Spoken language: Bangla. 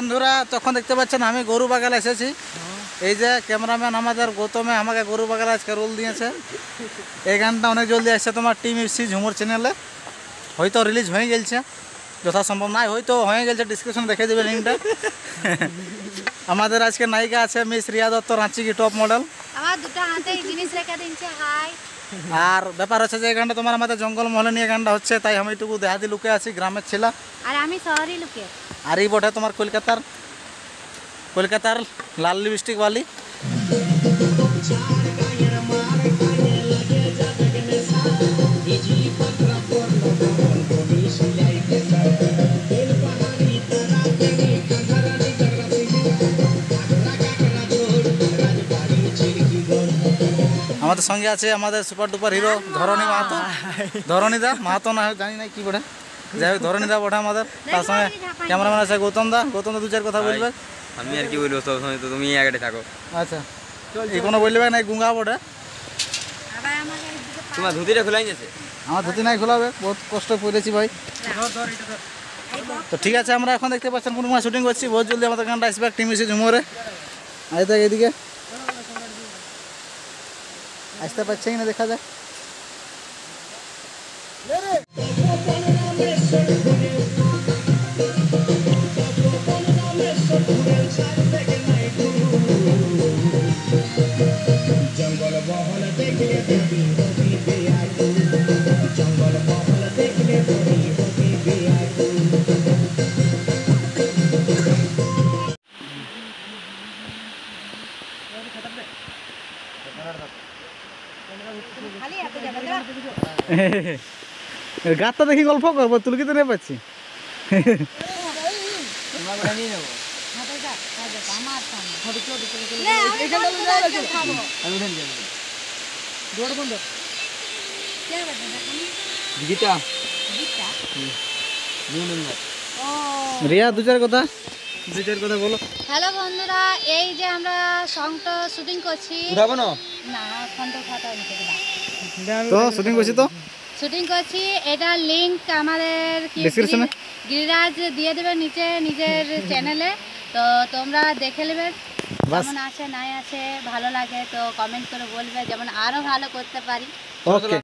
বন্ধুরা তখন দেখতে পাচ্ছেন আমি গরু বাগালে এসেছি। এই যে ক্যামেরাম্যান আমাদের গৌতমে আমাকে গরু বাগালে আজকে রোল দিয়েছে। এই গানটা অনেক জলদি আসছে তোমার টিম এফসি ঝুমুর চ্যানেলে, হয়তো রিলিজ হয়ে গেছে যথাসম্ভব, নাই হয়তো হয়ে গেছে, ডিসক্রিপশনে দেখে দেবে লিঙ্কটা। আমাদের আজকে নায়িকা আছে মিস রিয়া দত্ত, রাঁচি কি টপ মডেল। আমার দুটো হাতে জিনিস রেখে দিচ্ছে হাই। আর ব্যাপার হচ্ছে যে এই গানটা তোমার আমাদের জঙ্গল মহলে নিয়ে গানটা হচ্ছে, তাই আমি একটু দেহাদি লুকে আছি, গ্রামের ছেলে। আর আমি শহরের লোকে। আর এই বটে তোমার কলকাতার লাল লিপস্টিক वाली। আমাদের সঙ্গে আছে আমাদের সুপার ডুপার হিরো ধরণী মাহাতো। ধরণীদা মাহাতো না জানি না কি বটে, যাই হোক ধরণীদা বটে আমাদের। তার সঙ্গে ক্যামেরাম্যান আছে গৌতম দা দু চার কথা বলবে। আমি আর কি বলবো, সব সময় তো তুমি আগে থাকো। আচ্ছা এই কোনো বলবে না, গুঙ্গা বটে। তোমার ধুতিটা খোলাই গেছে? আমার ধুতি নাই খোলাবে, বহুত কষ্ট করেছি ভাই। তো ঠিক আছে, আমরা এখন দেখতে পাচ্ছেন পূর্ণিমা শুটিং করছি, বহুত জলদি আমাদের গানটা আসবে টিম এসে ঝুমরে। আজ দেখ এদিকে আসতে পারছে কিনা দেখা যাক। গাতটা দেখি গল্প করবো, তুলকি তো নেই পাচ্ছি। রিয়া দু চার কথা বলো। হ্যালো বন্ধুরা, এই যে আমরা সংটা শুটিং করছি। উঠাবো না? না এখন তো খাতা নিতে দিবা। তো শুটিং করছি, তো শুটিং করছি, এটা লিংক আমাদের ডেসক্রিপশনে গিরিরাজ দিয়ে দেবে নিচে নিজের চ্যানেলে। তো তোমরা দেখে নেবে কেমন আছে নাই আছে, ভালো লাগে তো কমেন্ট করে বলবে, যেমন আরো ভালো করতে পারি। ওকে।